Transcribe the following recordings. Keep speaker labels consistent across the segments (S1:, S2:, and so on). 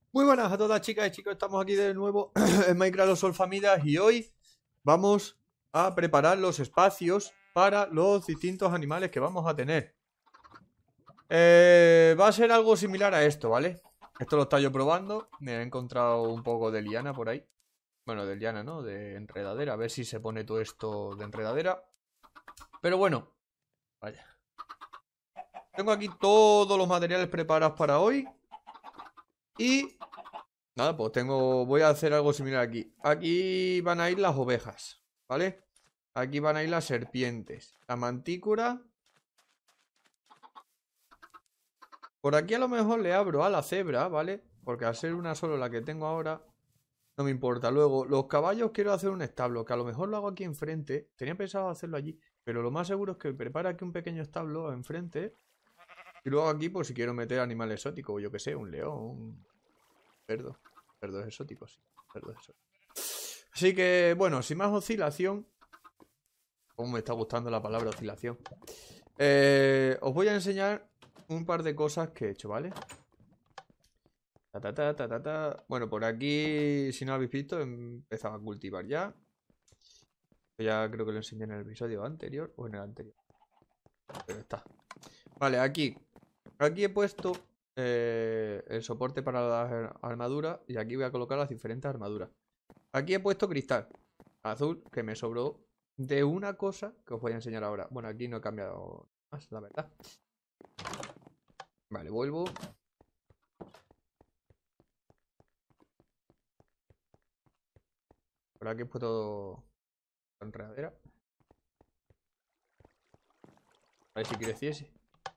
S1: Muy buenas a todas chicas y chicos, estamos aquí de nuevo en Minecraft Los Solfamidas y hoy vamos a preparar los espacios para los distintos animales que vamos a tener. Va a ser algo similar a esto, ¿vale? Esto lo estoy yo probando, me he encontrado un poco de liana por ahí. Bueno, de liana, ¿no? De enredadera, a ver si se pone todo esto de enredadera. Pero bueno, vaya. Tengo aquí todos los materiales preparados para hoy. Y nada, pues voy a hacer algo similar aquí. Aquí van a ir las ovejas, ¿vale? Aquí van a ir las serpientes, la mantícora. Por aquí a lo mejor le abro a la cebra, ¿vale? Porque al ser una solo la que tengo ahora, no me importa. Luego, los caballos quiero hacer un establo, que a lo mejor lo hago aquí enfrente. Tenía pensado hacerlo allí, pero lo más seguro es que prepare aquí un pequeño establo enfrente. Y luego aquí, pues si quiero meter animales exóticos, yo que sé, un león, un cerdo. Cerdos exóticos, sí. Cerdos exóticos. Así que, bueno, sin más oscilación. Cómo me está gustando la palabra oscilación. Os voy a enseñar un par de cosas que he hecho, ¿vale? Bueno, por aquí, si no habéis visto, he empezado a cultivar ya. Ya creo que lo enseñé en el episodio anterior o en el anterior. Pero está. Vale, aquí. Aquí he puesto el soporte para las armaduras y aquí voy a colocar las diferentes armaduras. Aquí he puesto cristal azul que me sobró de una cosa que os voy a enseñar ahora. Bueno, aquí no he cambiado más, la verdad. Vale, vuelvo. Por aquí he puesto enredadera. A ver si creciese.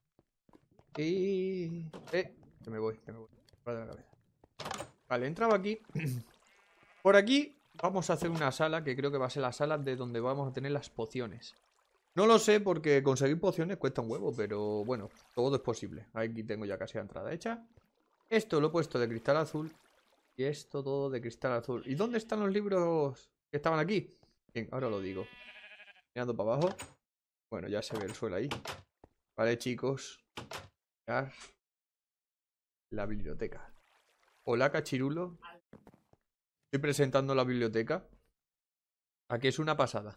S1: Y... que me voy, que me voy. Vale, la cabeza. Vale, entraba aquí. Por aquí vamos a hacer una sala que creo que va a ser la sala de donde vamos a tener las pociones. No lo sé porque conseguir pociones cuesta un huevo, pero bueno, todo es posible. Aquí tengo ya casi la entrada hecha. Esto lo he puesto de cristal azul. Y esto todo de cristal azul. ¿Y dónde están los libros que estaban aquí? Bien, ahora lo digo. Mirando para abajo. Bueno, ya se ve el suelo ahí. Vale, chicos. Mirar la biblioteca. Hola, cachirulo. Estoy presentando la biblioteca. Aquí es una pasada.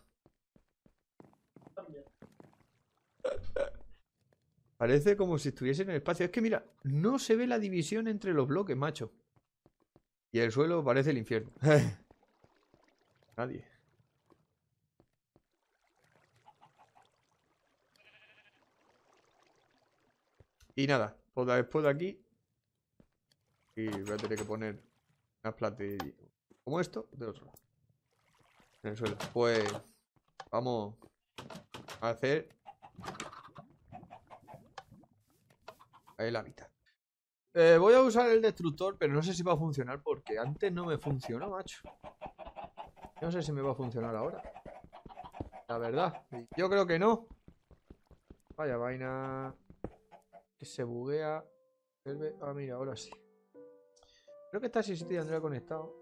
S1: Parece como si estuviese en el espacio. Es que mira, no se ve la división entre los bloques, macho. Y el suelo parece el infierno. Nadie. Y nada, pues después de aquí. Y voy a tener que poner unas platillas como esto del otro lado. En el suelo. Pues vamos a hacer el hábitat. Voy a usar el destructor, pero no sé si va a funcionar porque antes no me funcionó, macho. No sé si me va a funcionar ahora. La verdad. Yo creo que no. Vaya vaina. Que se buguea. Ah, mira, ahora sí. Creo que está sí tendría conectado.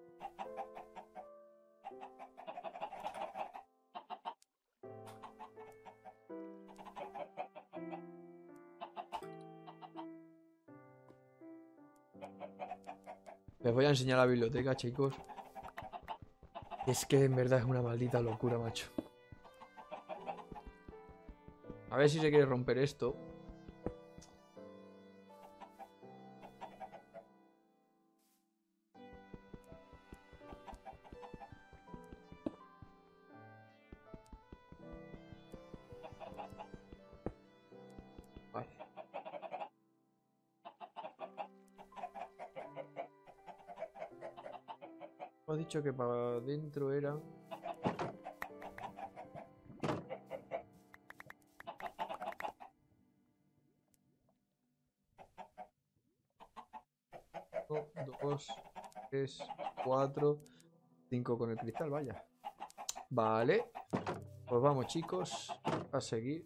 S1: Les voy a enseñar la biblioteca, chicos. Es que en verdad es una maldita locura, macho. A ver si se quiere romper esto. Vale. Hemos dicho que para adentro eran... Uno, dos, tres, cuatro, cinco con el cristal, vaya. Vale. Pues vamos, chicos, a seguir.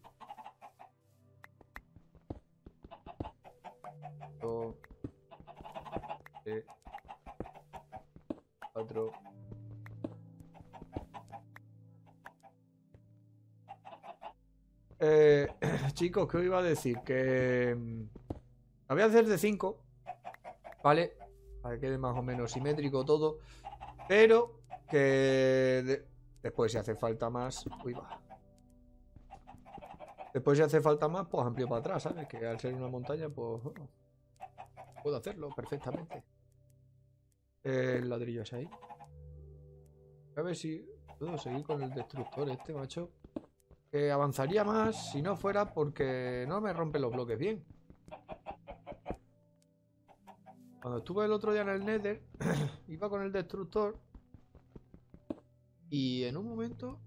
S1: 2, 3, 4. Chicos, ¿qué os iba a decir? Que la voy a hacer de 5, ¿vale? para que quede más o menos simétrico todo. Pero que después si hace falta más... Uy, va. Después si hace falta más, pues amplio para atrás, ¿sabes? Que al ser una montaña, pues... bueno, puedo hacerlo perfectamente. El ladrillo es ahí. A ver si puedo seguir con el destructor este, macho. Que avanzaría más si no fuera porque no me rompen los bloques bien. Cuando estuve el otro día en el Nether, iba con el destructor y en un momento...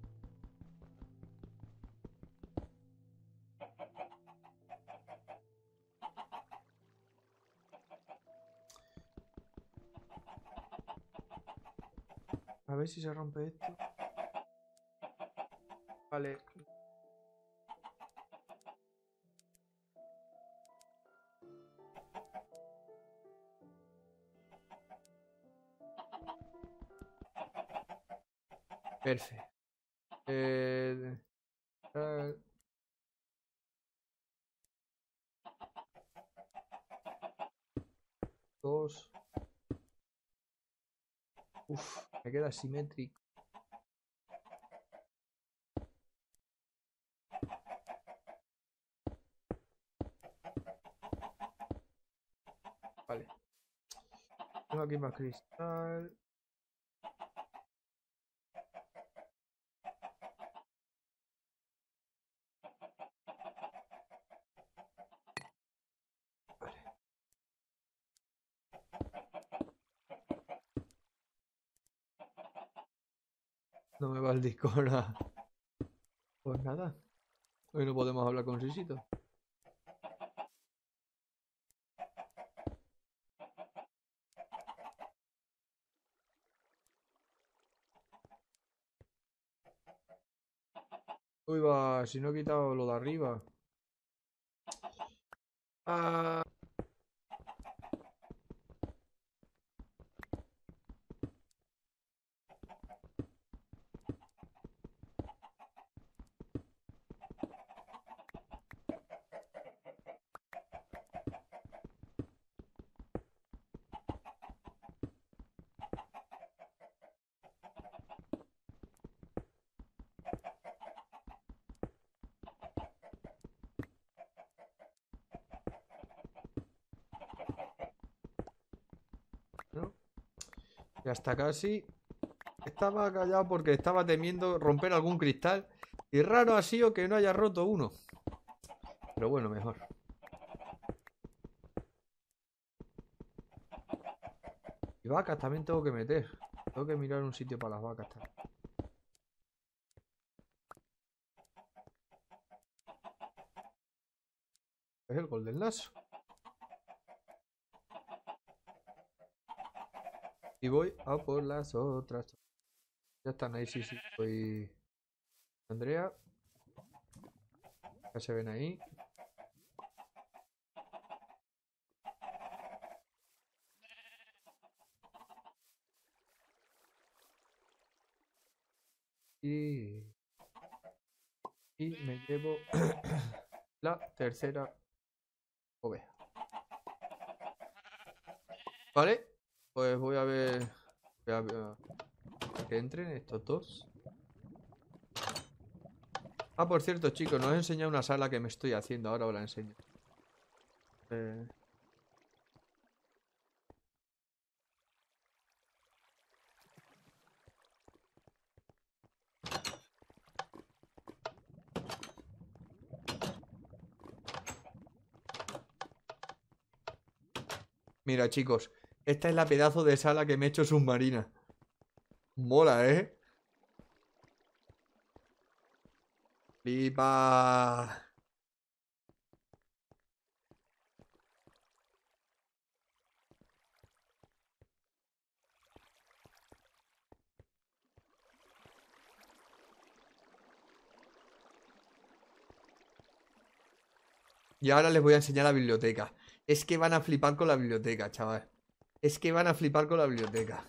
S1: A ver si se rompe esto. Vale. Perfecto. Eh, 2. Uf, me queda simétrico. Vale. Tengo aquí más cristal. Vale. No me va el disco ahora. Pues nada. Hoy no podemos hablar con Sisito. Uy, va, si no he quitado lo de arriba. Ah, ¿no? Ya está casi. Estaba callado porque estaba temiendo romper algún cristal. Y raro ha sido que no haya roto uno. Pero bueno, mejor. Y vacas también tengo que meter. Tengo que mirar un sitio para las vacas también. Es el Golden Lasso. Y voy a por las otras. Ya están ahí, sí, sí. Soy Andrea. Ya se ven ahí. Y, y me llevo la tercera oveja. Vale. Pues voy a ver. Voy a ver que entren estos dos. Ah, por cierto, chicos, no os he enseñado una sala que me estoy haciendo. Ahora os la enseño. Eh, Mira, chicos. Esta es la pedazo de sala que me he hecho submarina. Mola, ¿eh? ¡Flipa! Y ahora les voy a enseñar la biblioteca. Es que van a flipar con la biblioteca, chaval. Es que van a flipar con la biblioteca.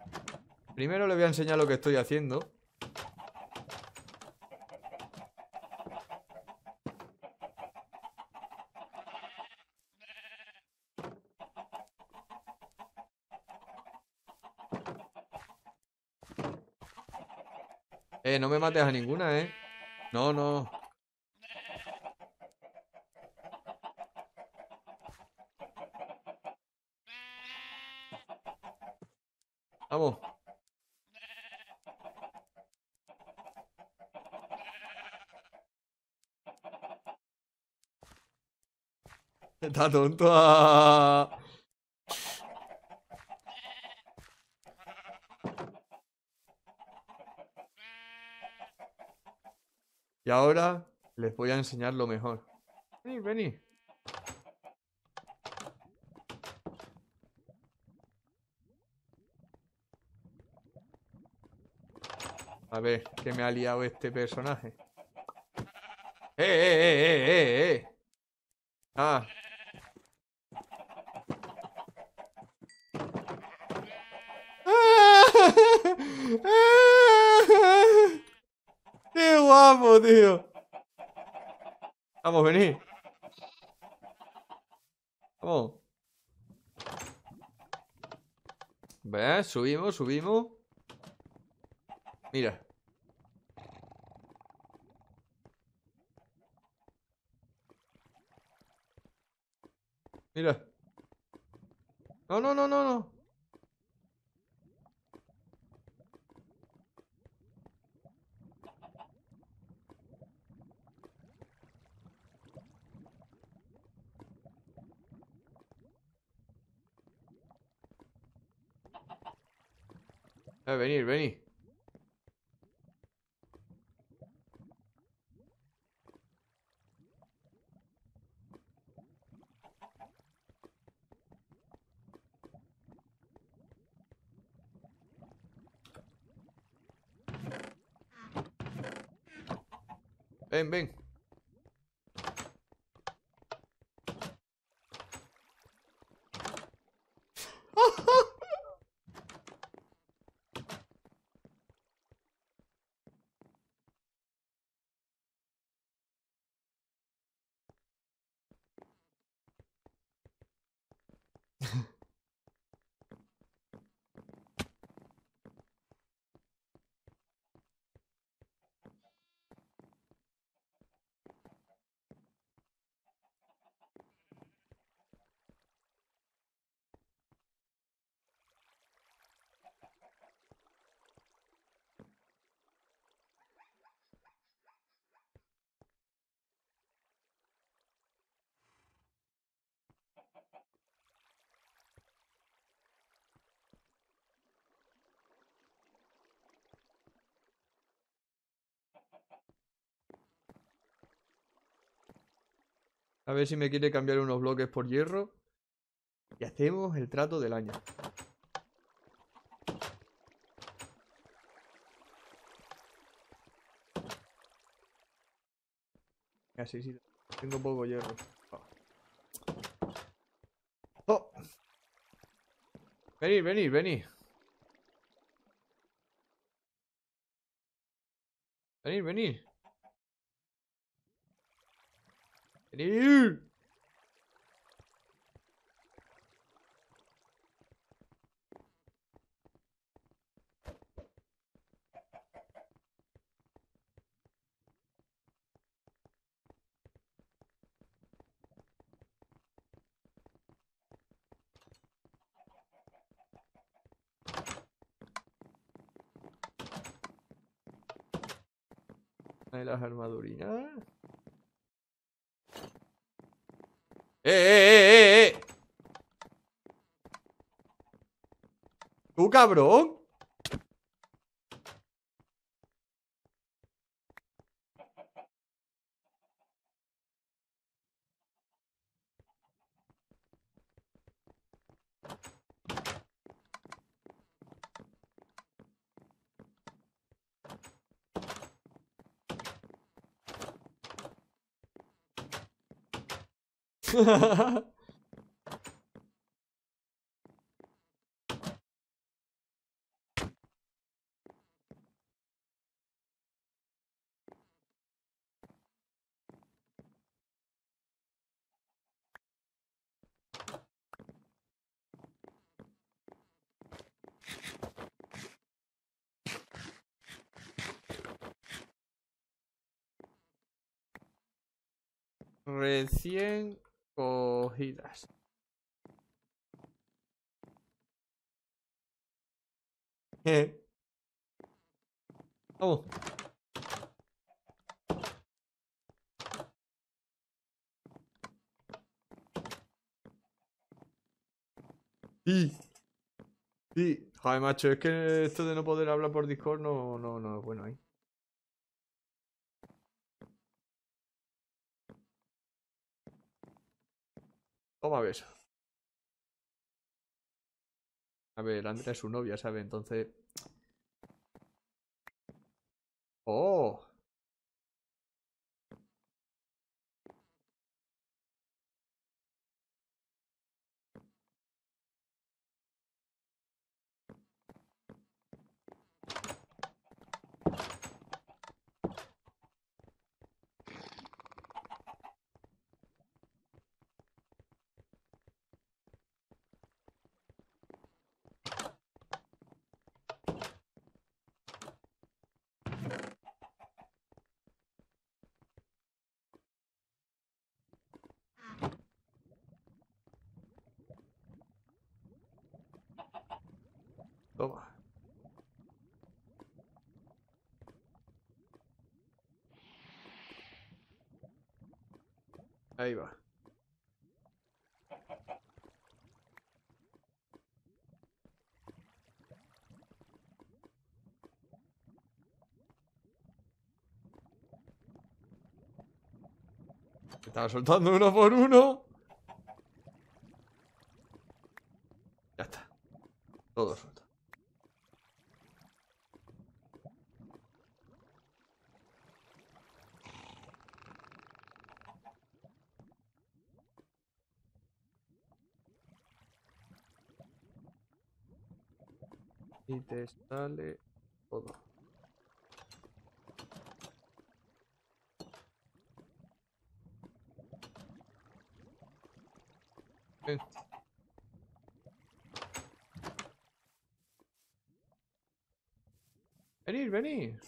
S1: Primero les voy a enseñar lo que estoy haciendo. No me mates a ninguna, No, no. Vamos. Está tonto. Y ahora les voy a enseñar lo mejor. Vení, vení. A ver, ¿qué me ha liado este personaje? ¡Eh! Ah. ¡Qué guapo, tío! Vamos, vení. Vamos. ¿Ves? Subimos, subimos. Mira. Mira. No, no, no, no, no. Venir, venir. Ven, ven. A ver si me quiere cambiar unos bloques por hierro. Y hacemos el trato del año. Así, sí. Tengo poco hierro. Oh. Venid, venid, venid. Venid, venid. Venid. Ahí las armadurinas. ¡Eh! ¡Tú, cabrón! Recién cogidas. Vamos. Sí. Sí. Joder, macho, es que esto de no poder hablar por Discord no es bueno ahí. Toma beso. A ver, Andrea es su novia, ¿sabe? Entonces. ¡Oh! Toma. Ahí va. Se estaba soltando uno por uno. Ya está. Todo suelto. Y te sale todo. Ven. Venid, venid.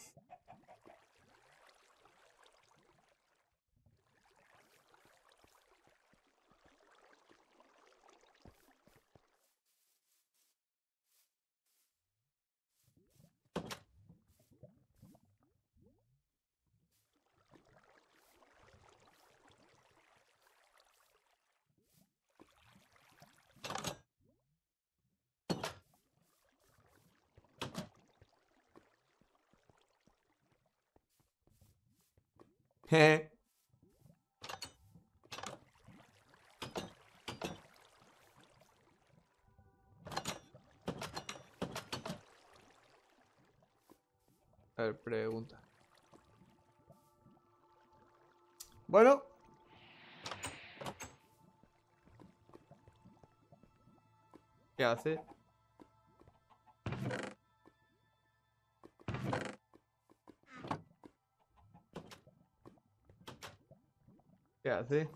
S1: Jeje. A ver, pregunta. Bueno. ¿Qué hace? ¿Qué hace?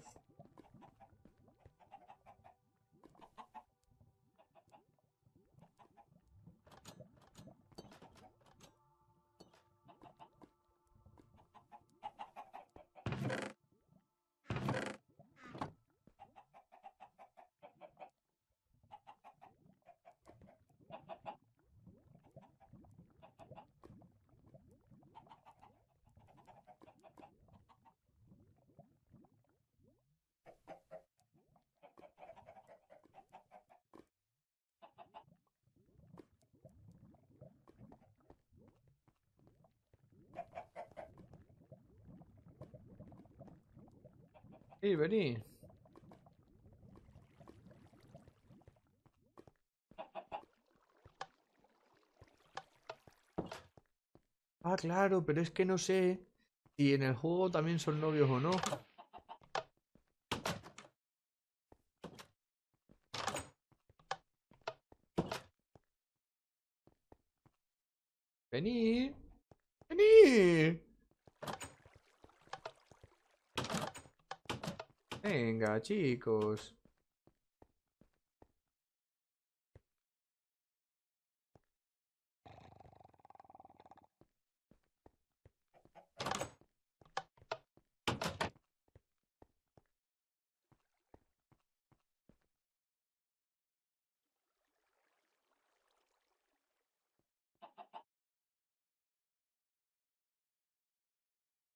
S1: Sí, vení. Ah, claro, pero es que no sé si en el juego también son novios o no. Vení. Vení. Venga, chicos.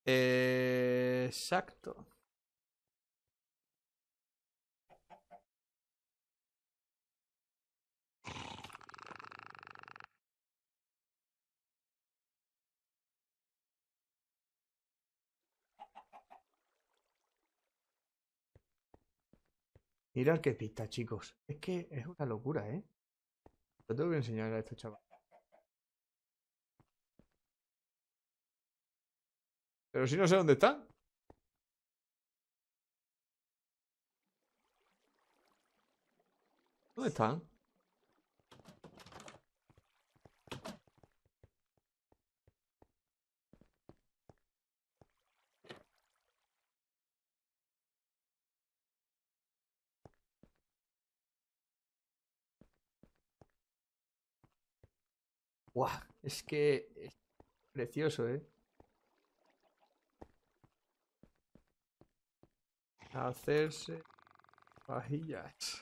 S1: Exacto. Mirad qué pista, chicos. Es que es una locura, ¿eh? Lo tengo que enseñar a estos chavales. Pero si no sé dónde están. ¿Dónde están? ¡Guau! Es que es precioso, ¿eh? Hacerse vajillas.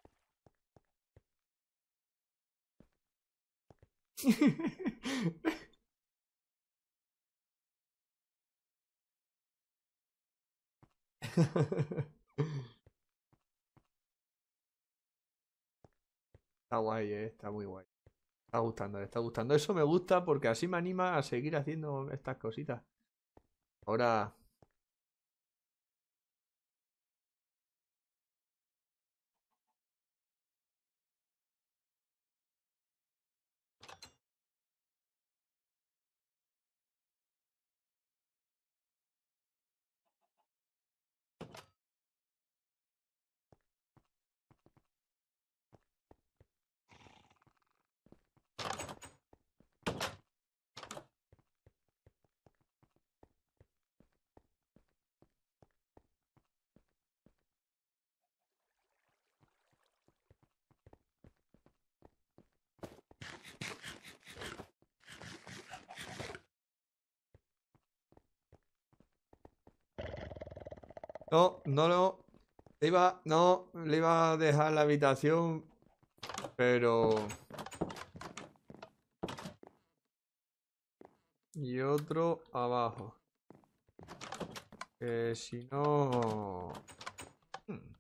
S1: Está guay, está muy guay. Está gustando, le está gustando. Eso me gusta porque así me anima a seguir haciendo estas cositas. Ahora, no, no, no. No, le iba a dejar la habitación, pero... Y otro abajo. Que si no... Hmm.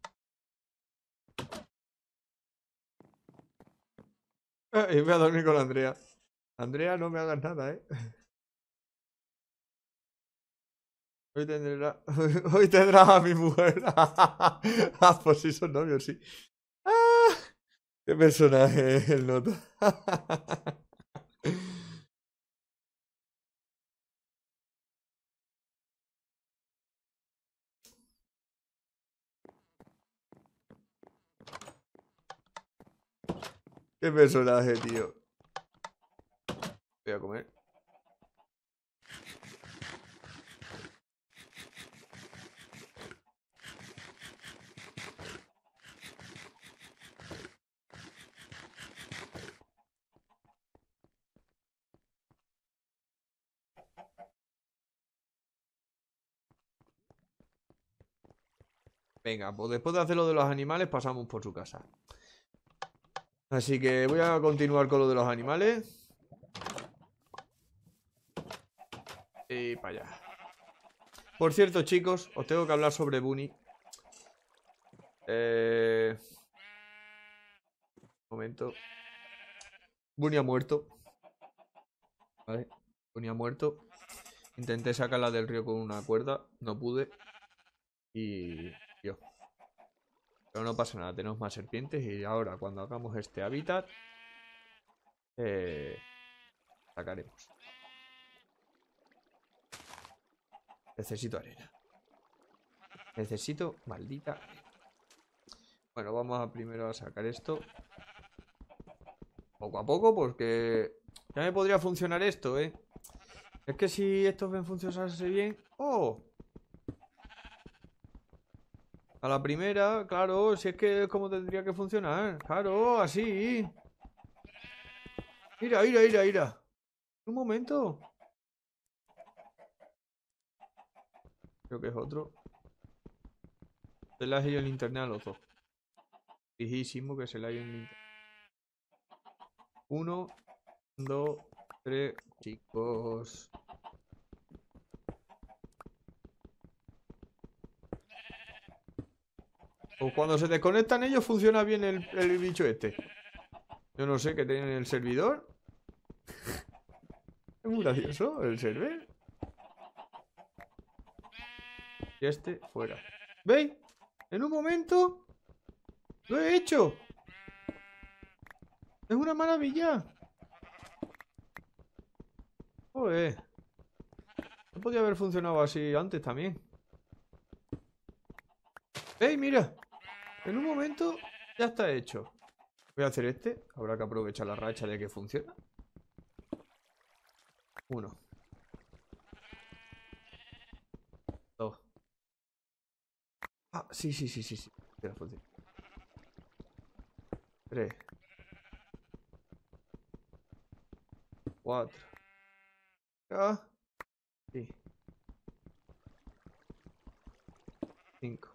S1: Y voy a dormir con Andrea. Andrea, no me hagas nada, ¿eh? Hoy tendrá, hoy tendrá a mi mujer. Ah, pues sí, son novios, sí. Ah, qué personaje el nota. Qué personaje, tío. Voy a comer. Venga, pues después de hacer lo de los animales, pasamos por su casa. Así que voy a continuar con lo de los animales. Y para allá. Por cierto, chicos, os tengo que hablar sobre Bunny. Un momento. Bunny ha muerto. Vale. Bunny ha muerto. Intenté sacarla del río con una cuerda. No pude. Y... Yo. Pero no pasa nada. Tenemos más serpientes. Y ahora, cuando hagamos este hábitat... sacaremos. Necesito arena. Necesito maldita arena. Bueno, vamos a primero a sacar esto. Poco a poco, porque... Ya me podría funcionar esto, ¿eh? Es que si esto me funcionase bien... ¡Oh! A la primera, claro, si es que es como tendría que funcionar. Claro, así. Mira, mira, mira, mira. Un momento. Creo que es otro. Se le ha ido el internet a los dos. Fijísimo que se le ha ido el internet. 1, 2, 3. Chicos. O cuando se desconectan ellos funciona bien el bicho este. Yo no sé qué tienen en el servidor. Es muy gracioso el server. Y este fuera. ¿Veis? En un momento lo he hecho. Es una maravilla. Joder. No podía haber funcionado así antes también. ¡Ey, mira! En un momento ya está hecho. Voy a hacer este. Habrá que aprovechar la racha de que funciona. Uno. Dos. Ah, sí, sí, sí, sí, sí. Funciona. Tres. Cuatro. Ah, sí. Cinco.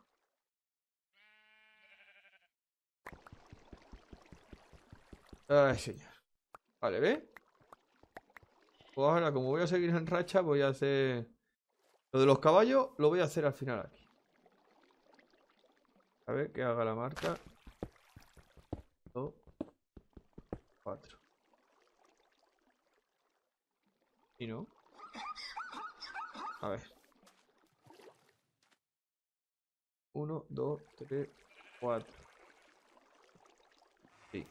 S1: Ay, señor. Vale, ¿ves? Pues ahora, como voy a seguir en racha, voy a hacer... Lo de los caballos lo voy a hacer al final aquí. A ver, que haga la marca. Dos. Cuatro. Y no. A ver. Uno, dos, tres, cuatro. Sí.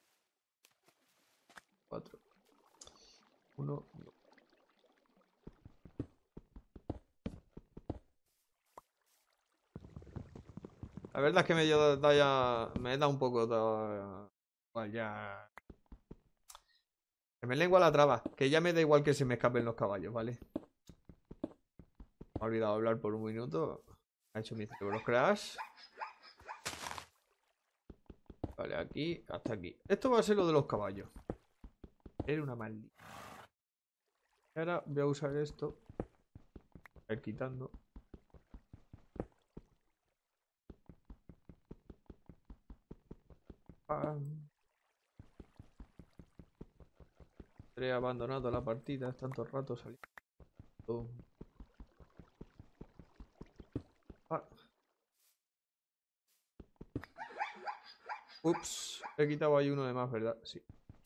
S1: Cuatro. Uno, dos. La verdad es que me da un poco igual ya. Que me lengua la traba. Que ya me da igual que se me escapen los caballos, ¿vale? Me he olvidado hablar por un minuto. Ha hecho mi cerebro crash. Vale, aquí hasta aquí. Esto va a ser lo de los caballos. Era una maldita. Ahora voy a usar esto. A ir quitando. Pam. He abandonado la partida. Tanto rato saliendo. Ah. Ups. He quitado ahí uno de más, ¿verdad? Sí.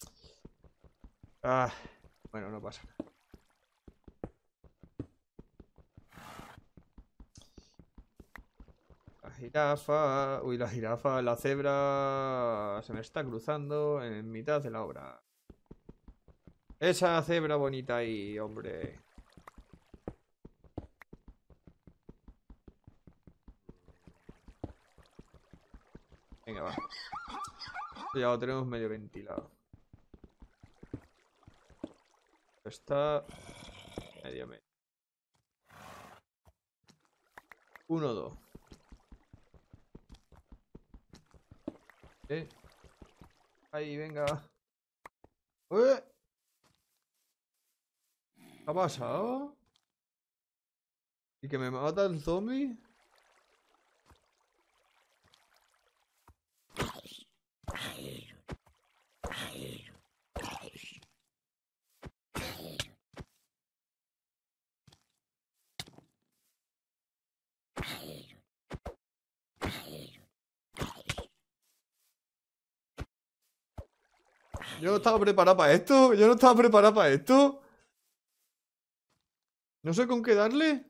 S1: Ah. Bueno, no pasa nada. La jirafa... Uy, la jirafa, la cebra... Se me está cruzando en mitad de la obra. Esa cebra bonita ahí, hombre. Venga, va. Ya lo tenemos medio ventilado. Está... medio. Uno, dos. Ahí, venga. ¿Qué ha pasado? ¿Y que me mata el zombie? Yo no estaba preparado para esto. Yo no estaba preparado para esto. No sé con qué darle.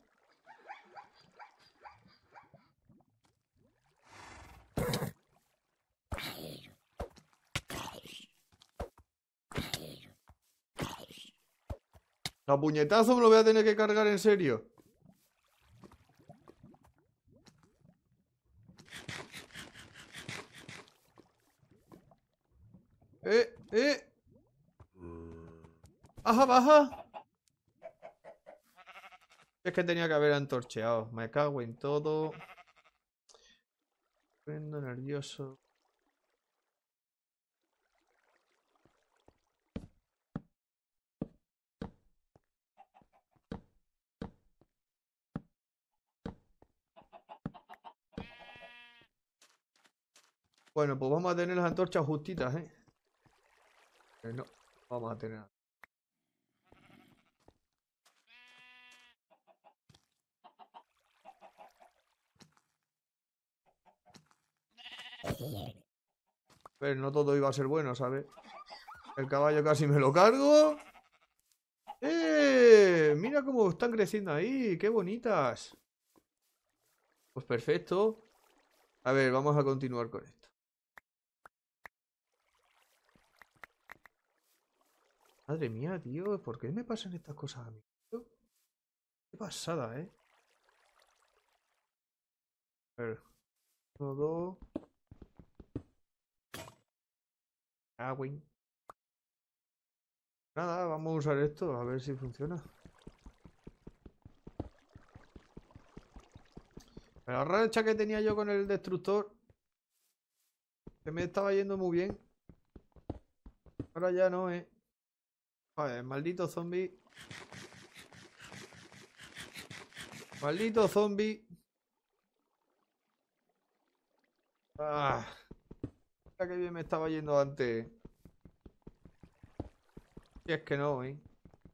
S1: A puñetazo me lo voy a tener que cargar en serio. ¡Eh! ¡Baja, baja! Es que tenía que haber antorcheado. Me cago en todo. Prendo nervioso. Bueno, pues vamos a tener las antorchas justitas, ¿eh? No, vamos a tener... Pero no todo iba a ser bueno, ¿sabes? El caballo casi me lo cargo. Mira cómo están creciendo ahí. ¡Qué bonitas! Pues perfecto. A ver, vamos a continuar con esto. Madre mía, tío. ¿Por qué me pasan estas cosas a mí, tío? Qué pasada, ¿eh? A ver. Uno, dos. Win. Nada, vamos a usar esto. A ver si funciona. La racha que tenía yo con el destructor, que me estaba yendo muy bien. Ahora ya no, ¿eh? Joder, maldito zombie. Maldito zombie. Ah, mira que bien me estaba yendo antes. Si es que no, ¿eh?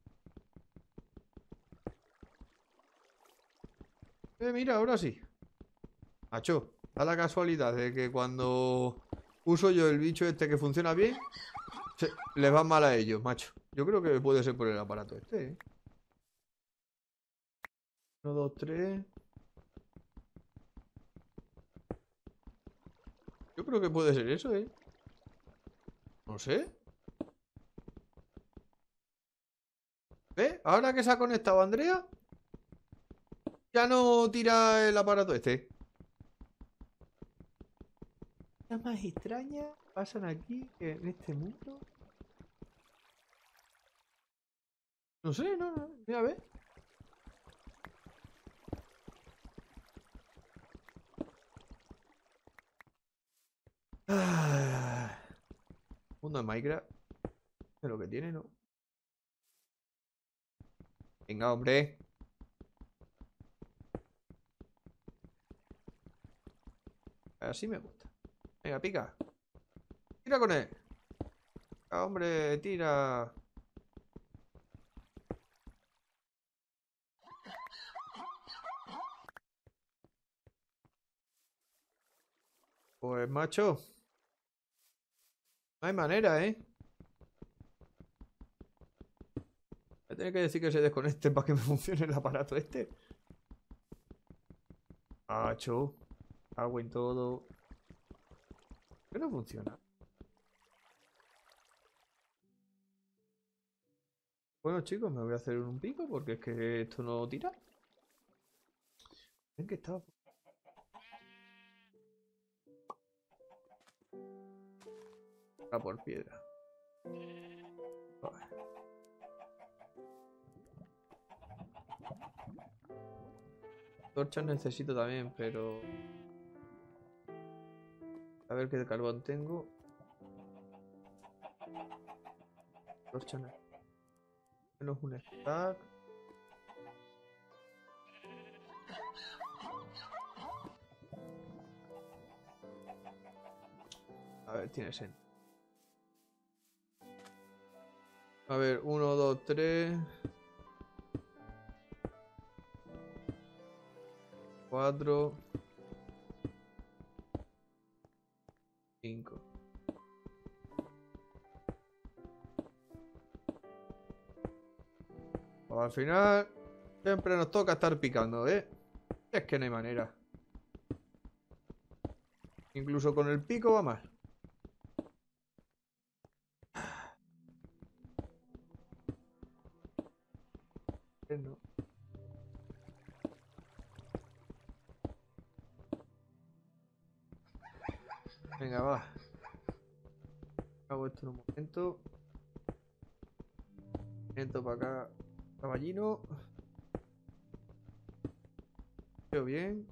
S1: Mira, ahora sí. Macho, da la casualidad de que cuando uso yo el bicho este que funciona bien, les va mal a ellos, macho. Yo creo que puede ser por el aparato este, ¿eh? 1, 2, 3. Yo creo que puede ser eso, ¿eh? No sé. ¿Ves? Ahora que se ha conectado Andrea, ya no tira el aparato este. Las más extrañas pasan aquí en este mundo. No sé, no. Mira, a ver. Ah, mundo de Minecraft. Es lo que tiene, ¿no? Venga, hombre. Así me gusta. Venga, pica. Tira con él. Venga, hombre, tira. Pues, macho. No hay manera, ¿eh? Voy a tener que decir que se desconecte para que me funcione el aparato este. Macho. Agua en todo. ¿Por qué no funciona? Bueno, chicos, me voy a hacer un pico porque es que esto no tira. ¿En qué estaba? Por piedra. Vale. Torchas necesito también, pero... A ver qué de carbón tengo. Torchas menos un stack. A ver, tiene sentido. A ver, 1, 2, 3. 4. 5. Pues al final siempre nos toca estar picando, ¿eh? Es que no hay manera. Incluso con el pico va mal. No. Venga, va. Hago esto en un momento. Entro para acá. Caballino. Veo bien.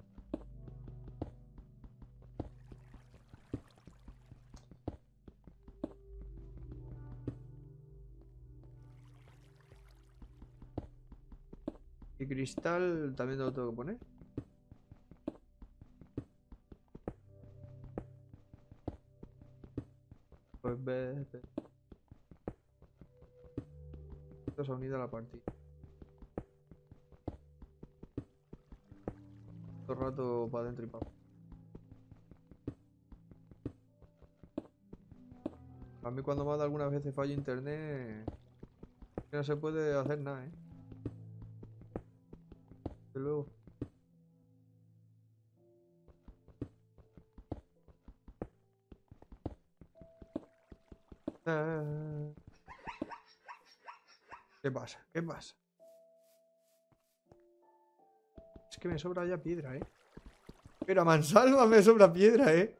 S1: Y cristal también lo tengo que poner. Pues ve. Esto se ha unido a la partida. Todo el rato para adentro y para afuera. A mí cuando me ha dado algunas veces fallo internet, no se puede hacer nada, ¿eh? Desde luego. Ah. ¿Qué pasa? ¿Qué pasa? Es que me sobra ya piedra, ¿eh? Pero a mansalva me sobra piedra, ¿eh?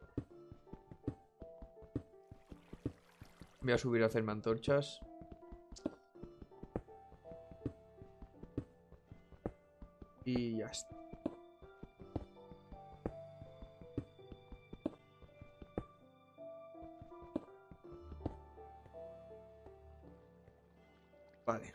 S1: Voy a subir a hacerme antorchas. Y ya está. Vale.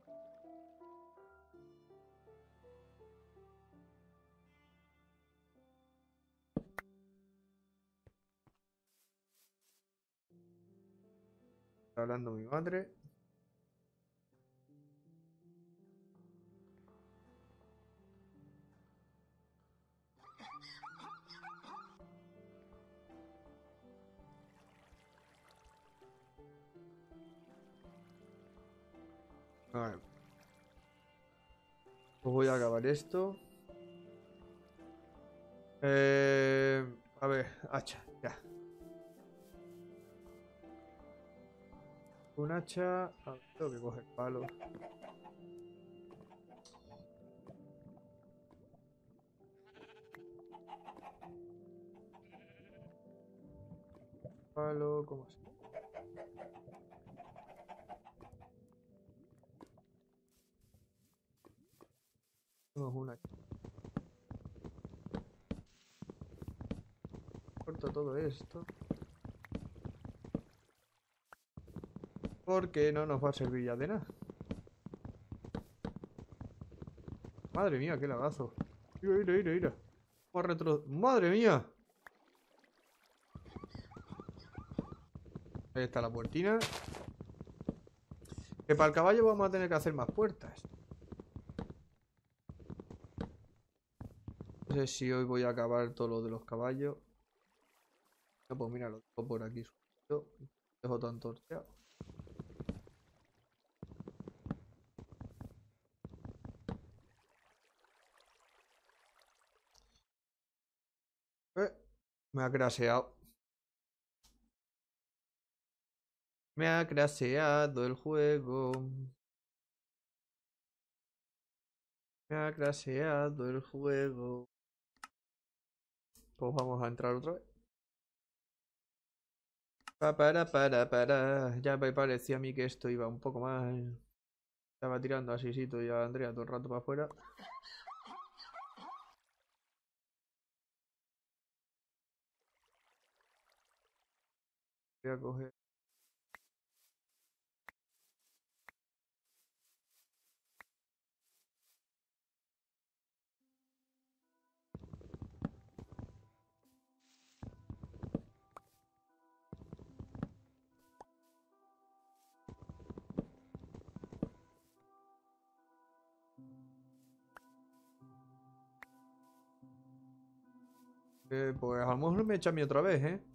S1: Está hablando mi madre. Vale. Pues voy a acabar esto. A ver, hacha, ya. Un hacha. A ver, tengo que coger palo. Palo, ¿cómo se? Tenemos un hacha. Corto todo esto. Porque no nos va a servir ya de nada. Madre mía, qué lagazo. Mira, mira, mira, mira. ¡Madre mía! Ahí está la puertina. Que para el caballo vamos a tener que hacer más puertas. No sé si hoy voy a acabar todo lo de los caballos. No, pues mira, lo dejo por aquí. Dejo tan torteado. Me ha craseado. Me ha craseado el juego. Me ha craseado el juego. Pues vamos a entrar otra vez. Ya me parecía a mí que esto iba un poco más. Estaba tirando a Sisito y a Andrea todo el rato para afuera. Voy a coger. Pues a lo mejor me echa a mí otra vez, ¿eh?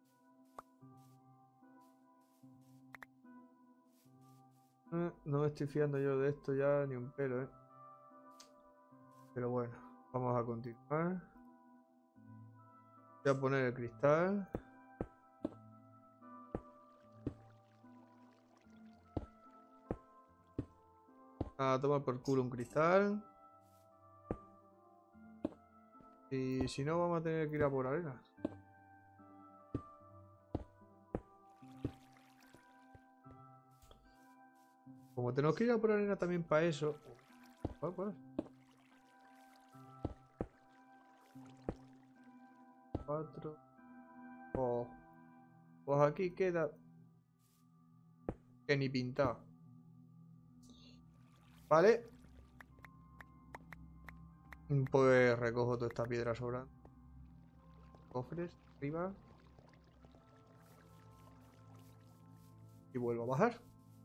S1: No me estoy fiando yo de esto ya ni un pelo, ¿eh? Pero bueno, vamos a continuar. Voy a poner el cristal. A tomar por culo un cristal. Y si no, vamos a tener que ir a por arena. Como tenemos que ir a por arena también para eso. ¿Cuál? 4. Oh. Pues aquí queda. Que ni pintado. Vale. Pues recojo toda esta piedra sobrante. Cofres, arriba. Y vuelvo a bajar.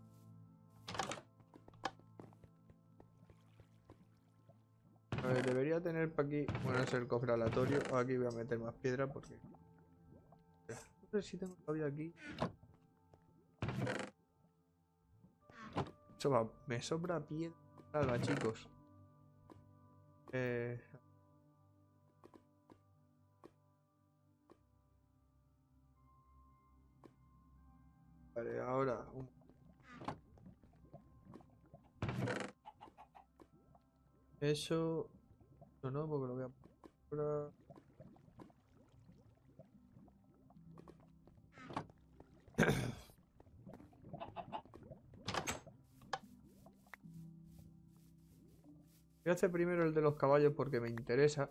S1: A ver, debería tener para aquí. Bueno, es el cofre aleatorio. Aquí voy a meter más piedra porque. No sé si tengo todavía aquí. Me sobra piedra, salva, chicos. Vale, ahora... Eso... No, porque lo voy a poner ahora. Voy a hacer primero el de los caballos porque me interesa.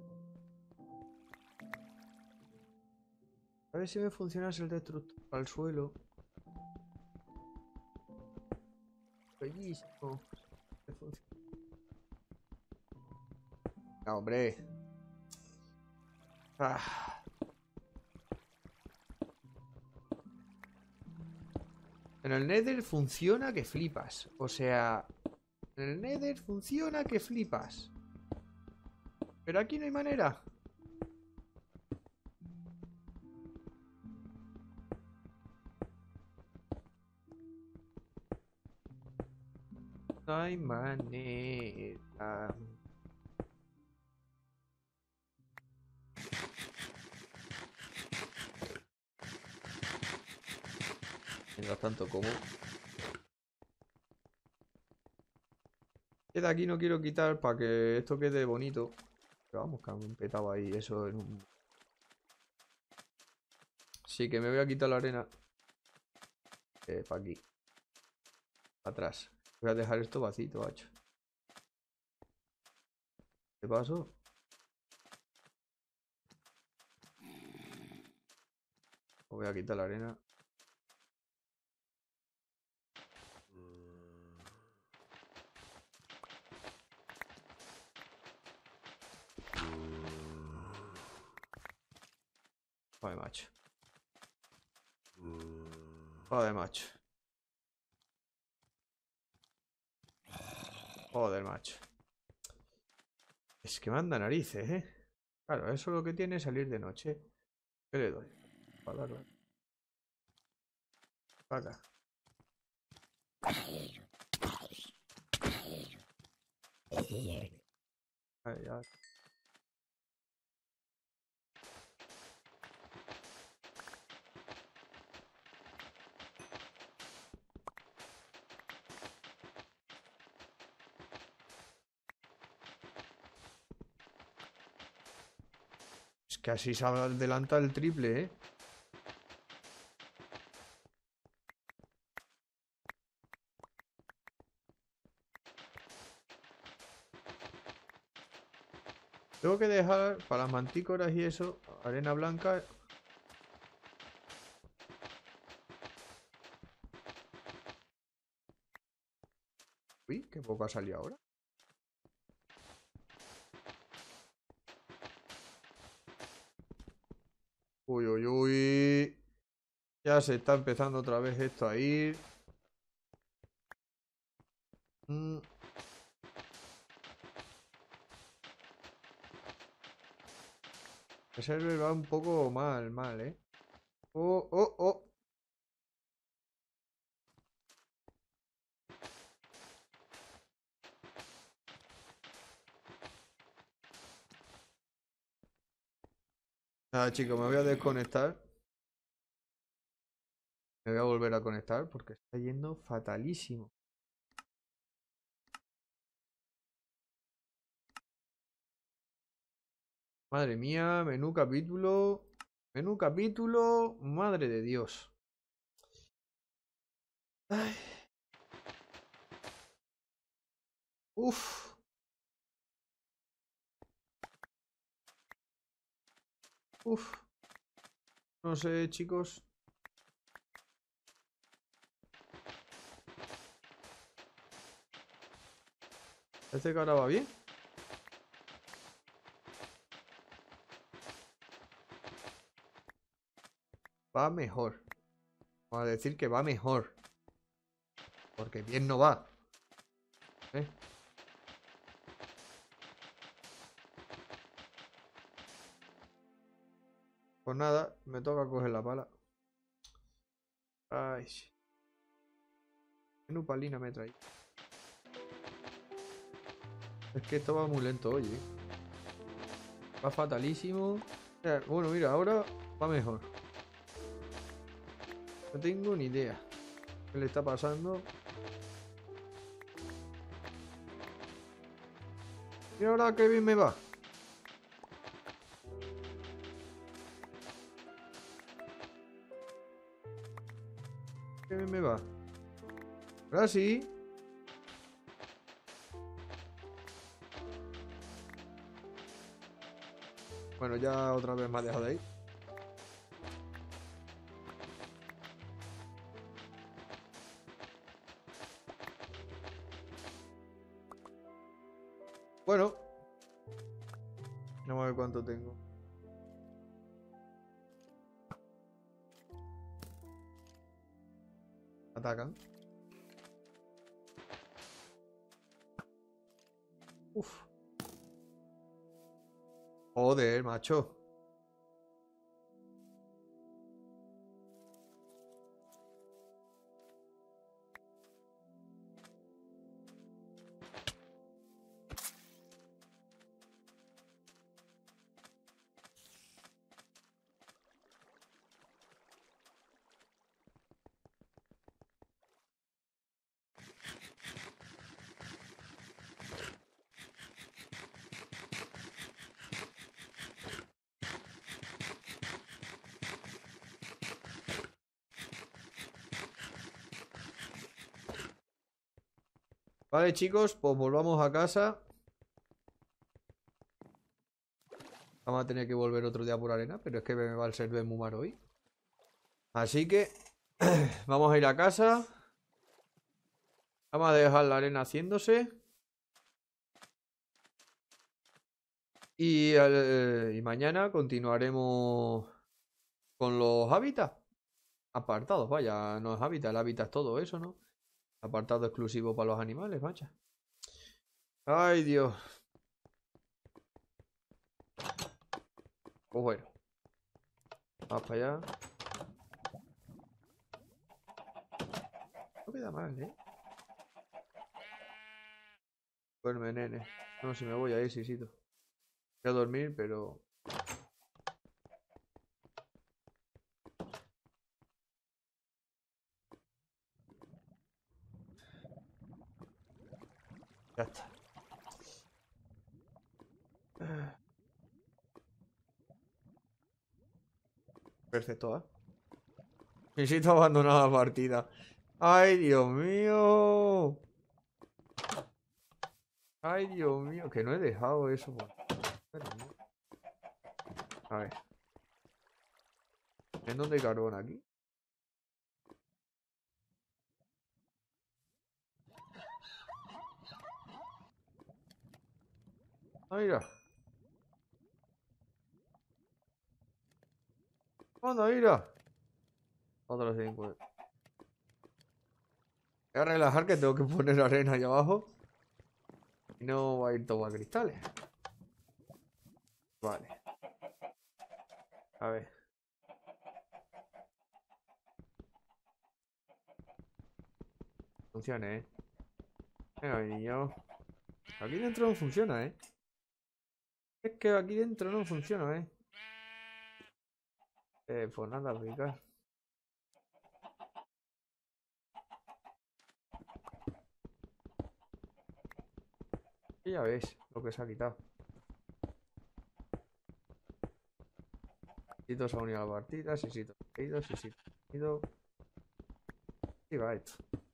S1: A ver si me funciona el destructor al suelo. Bellísimo. No, hombre. Ah. En el Nether funciona que flipas. O sea, en el Nether funciona que flipas. Pero aquí no hay manera. No hay manera. Mientras tanto, como. De aquí no quiero quitar para que esto quede bonito. Pero vamos, que han petado ahí eso en un... Sí, que me voy a quitar la arena. Para aquí. Atrás. Voy a dejar esto vacío, macho. ¿Qué pasó? Voy a quitar la arena. Joder, macho. Joder, macho. Joder, macho. Es que manda narices, ¿eh? Claro, eso lo que tiene es salir de noche. ¿Qué le doy? Para darle. Para acá. Ahí, ya. Es que así se adelanta el triple, ¿eh? Tengo que dejar para las mantícoras y eso, arena blanca. Uy, qué poco ha salido ahora. Uy, uy, uy. Ya se está empezando otra vez esto a ir. El server va un poco mal, ¿eh? Oh, oh, oh. Nada, chicos, me voy a desconectar. Me voy a volver a conectar porque está yendo fatalísimo. Madre mía, menú capítulo. Menú capítulo. Madre de Dios. Ay. Uf. Uf. No sé, chicos. Parece que ahora va bien. Va mejor. Vamos a decir que va mejor. Porque bien no va. ¿Eh? Pues nada, me toca coger la pala. Ay. Menú palina me trae. Es que esto va muy lento, oye. Va fatalísimo. Bueno, mira, ahora va mejor. No tengo ni idea qué le está pasando. Y ahora qué bien me va. Qué bien me va. Ahora sí. Bueno, ya otra vez me ha dejado de ir. Bueno. Vamos a ver cuánto tengo. Atacan. Uf. Joder, macho. Vale, chicos, pues volvamos a casa. Vamos a tener que volver otro día por arena, pero es que me va el server muy mal hoy. Así que vamos a ir a casa. Vamos a dejar la arena haciéndose. Y mañana continuaremos con los hábitats. Apartados, vaya, no es hábitat, el hábitat es todo eso, ¿no? Apartado exclusivo para los animales, vaya. Ay, Dios. Pues bueno. Vamos para allá. No queda mal, ¿eh? Duerme, nene. No, si me voy a ir, sí. Voy a dormir, pero... Ya está. Perfecto, ¿eh? Necesito abandonar la partida. ¡Ay, Dios mío! ¡Ay, Dios mío! Que no he dejado eso. A ver. ¿En dónde hay carbón aquí? Ah, mira. Anda, mira. Otro 5. Voy a relajar que tengo que poner arena ahí abajo. Y no va a ir todo a cristales. Vale. A ver. Funciona, ¿eh? Venga, niño. Aquí dentro no funciona, ¿eh? Es que aquí dentro no funciona, ¿eh? Pues nada, aplicar. Y ya ves lo que se ha quitado. Sisito se ha unido a la partida, Sisito se ha ido, Sisito se ha ido. Y va esto.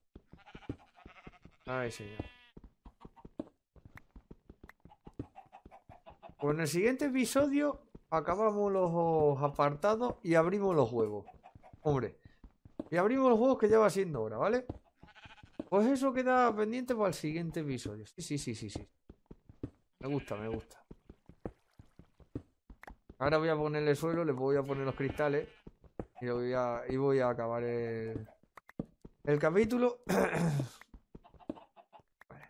S1: Ay, señor. Pues en el siguiente episodio acabamos los apartados y abrimos los juegos. Hombre, y abrimos los juegos que ya va siendo hora, ¿vale? Pues eso queda pendiente para el siguiente episodio. Sí. Me gusta, me gusta. Ahora voy a ponerle suelo, le voy a poner los cristales y voy a acabar el capítulo. Vale.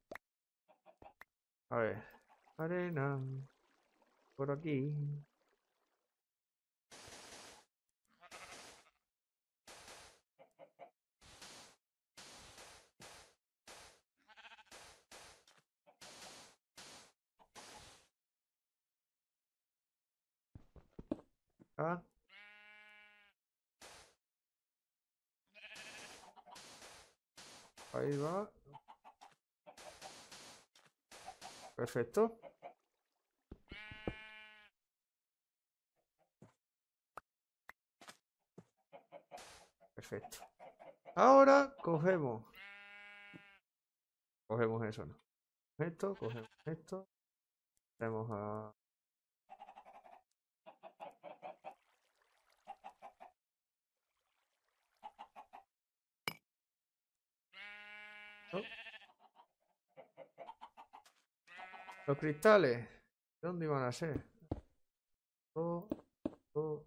S1: A ver. Arena. Por aquí. acá. Ahí va. Perfecto. Perfecto. Ahora cogemos. Cogemos eso, ¿no? Esto, cogemos esto. Tenemos a... ¿no? Los cristales. ¿De dónde iban a ser? Oh, oh.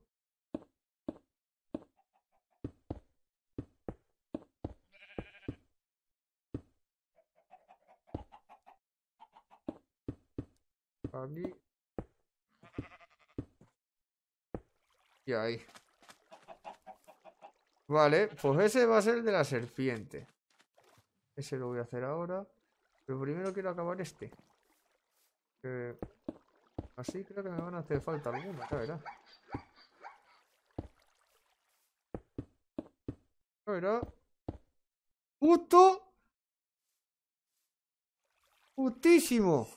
S1: Aquí. Y ahí. Vale, pues ese va a ser el de la serpiente. Ese lo voy a hacer ahora. Pero primero quiero acabar este. Así creo que me van a hacer falta algunos, ya verás. Ya verás. ¡Justo! ¡Justísimo!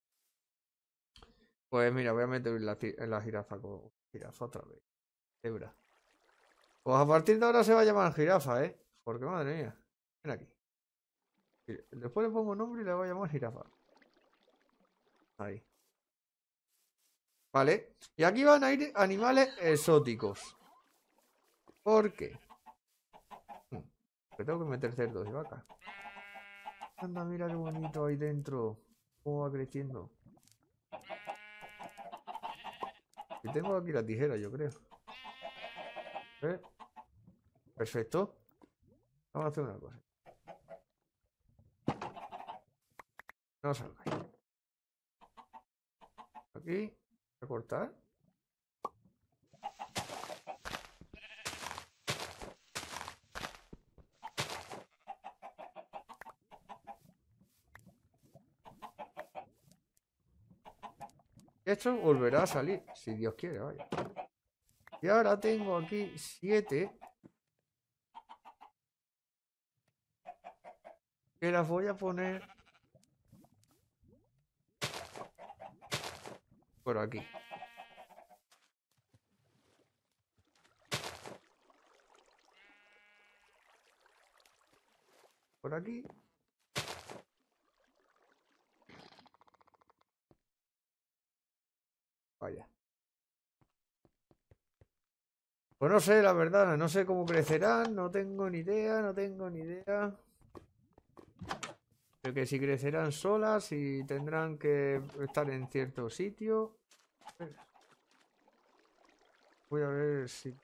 S1: Pues mira, voy a meter en la jirafa con jirafa otra vez. Hebra. Pues a partir de ahora se va a llamar jirafa, ¿eh? Porque madre mía. Ven aquí. Después le pongo nombre y le voy a llamar jirafa. Ahí. Vale. Y aquí van a ir animales exóticos. ¿Por qué? Que tengo que meter cerdos y vacas. Anda, mira qué bonito ahí dentro. Cómo va creciendo. Y tengo aquí la tijera, yo creo. ¿Eh? Perfecto. Vamos a hacer una cosa. No salgáis. Aquí. Voy a cortar. Esto volverá a salir, si Dios quiere, vaya. Y ahora tengo aquí 7. Que las voy a poner por aquí. Por aquí. Vaya. Pues no sé, la verdad, no sé cómo crecerán, no tengo ni idea, no tengo ni idea. Pero que si crecerán solas y tendrán que estar en cierto sitio. Voy a ver si...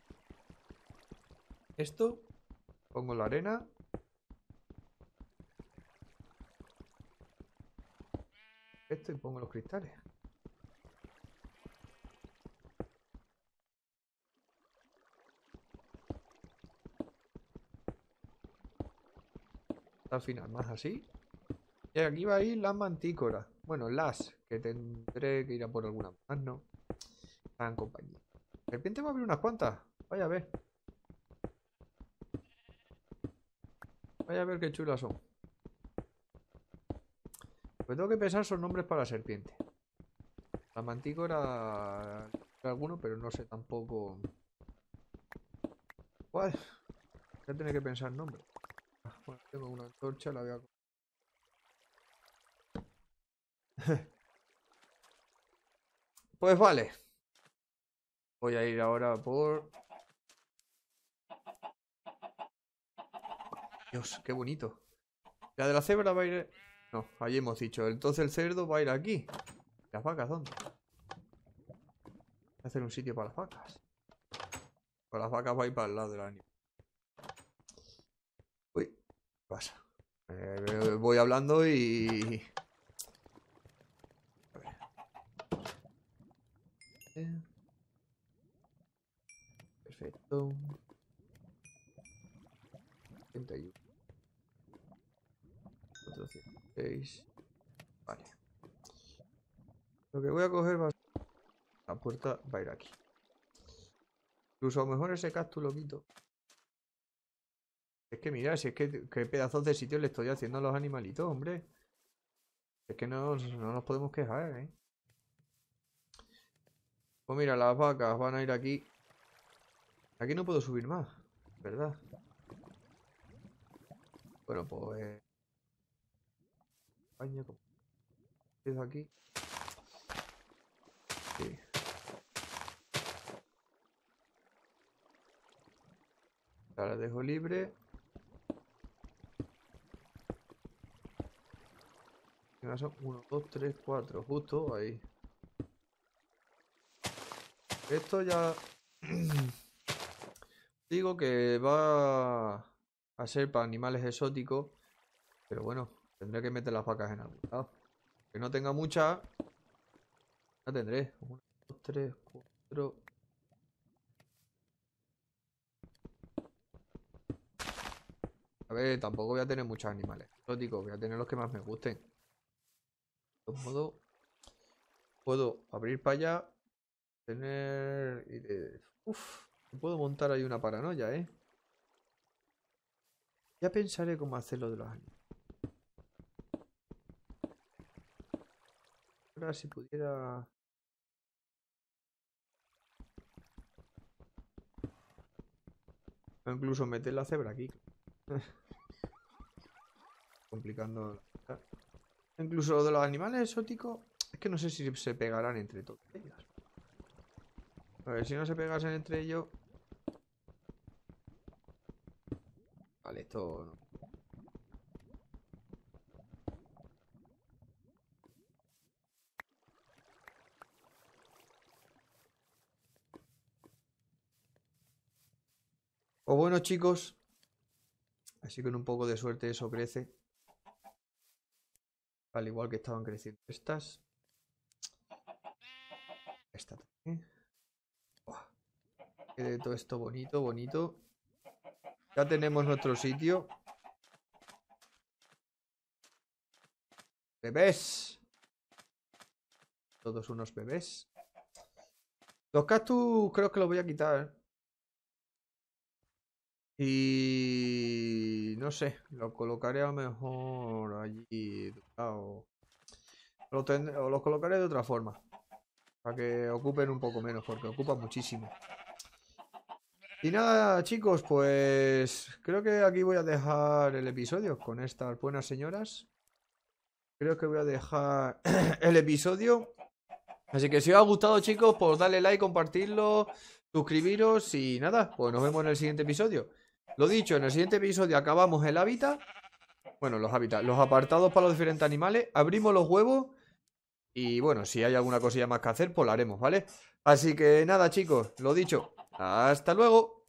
S1: Esto. Pongo la arena. Esto y pongo los cristales. Al final, más así. Y aquí va a ir la mantícora. Bueno, las, que tendré que ir a por alguna más, ¿no? Están compañía. De repente va a abrir unas cuantas. Vaya a ver. Vaya a ver qué chulas son. Pues tengo que pensar son nombres para la serpiente. La mantícora... alguno, pero no sé tampoco... ¿Cuál? Voy a tener que pensar nombres. Bueno, tengo una antorcha, la voy a... Pues vale. Voy a ir ahora por... Dios, qué bonito. La de la cebra va a ir... No, ahí hemos dicho. Entonces el cerdo va a ir aquí. ¿Las vacas dónde? Voy a hacer un sitio para las vacas. Pues las vacas va a ir para el lado del animal. Uy, ¿qué pasa? Voy hablando y... A ver. Perfecto. 31. 406. Vale. Lo que voy a coger va a... La puerta va a ir aquí. Incluso a lo mejor ese cactus lo quito. Es que mira, si es que qué pedazos de sitio le estoy haciendo a los animalitos, hombre. Es que no nos podemos quejar, ¿eh? Pues mira, las vacas van a ir aquí. Aquí no puedo subir más, ¿verdad? Bueno, pues... España, como... empiezo aquí. Sí. Ahora dejo libre. 1, 2, 3, 4. Justo ahí. Esto ya... digo que va a ser para animales exóticos. Pero bueno, tendré que meter las vacas en algún lado. Que no tenga muchas. La tendré. 1, 2, 3, 4. A ver, tampoco voy a tener muchos animales exóticos. Voy a tener los que más me gusten. De todos modos, puedo abrir para allá. Tener... Uf, puedo montar ahí una paranoia, ¿eh? Ya pensaré cómo hacerlo de los animales. Ahora si pudiera... O incluso meter la cebra aquí. Complicando. Incluso lo de los animales exóticos. Es que no sé si se pegarán entre todos ellos. A ver, si no se pegasen entre ellos. Vale, esto no. Pues bueno, chicos. Así que con un poco de suerte eso crece. Al igual que estaban creciendo estas. Esta también. Quede todo esto bonito, bonito. Ya tenemos nuestro sitio. Bebés. Todos unos bebés. Los cactus creo que los voy a quitar. Y... no sé. Lo colocaré a lo mejor allí. O los colocaré de otra forma. Para que ocupen un poco menos. Porque ocupan muchísimo. Y nada, chicos, pues creo que aquí voy a dejar el episodio con estas buenas señoras. Creo que voy a dejar el episodio. Así que si os ha gustado, chicos, pues darle like, compartirlo, suscribiros y nada, pues nos vemos en el siguiente episodio. Lo dicho, en el siguiente episodio acabamos el hábitat. Bueno, los hábitats, los apartados para los diferentes animales. Abrimos los huevos. Y bueno, si hay alguna cosilla más que hacer, pues lo haremos, ¿vale? Así que nada, chicos, lo dicho. Hasta luego.